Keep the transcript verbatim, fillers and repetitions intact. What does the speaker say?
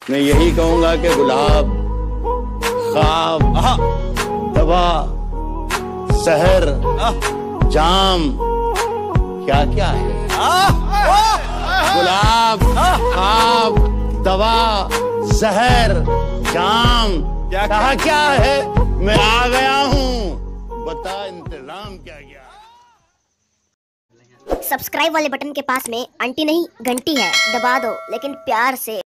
मैं यही कहूंगा कि गुलाब, ख्वाब, दवा, सहर, जाम, क्या क्या है? गुलाब, ख्वाब, दवा, सहर, जाम, क्या कहा क्या है? मैं आ गया हूँ, बता इंतजाम क्या क्या? सब्सक्राइब वाले बटन के पास में आंटी नहीं घंटी है, दबा दो लेकिन प्यार से।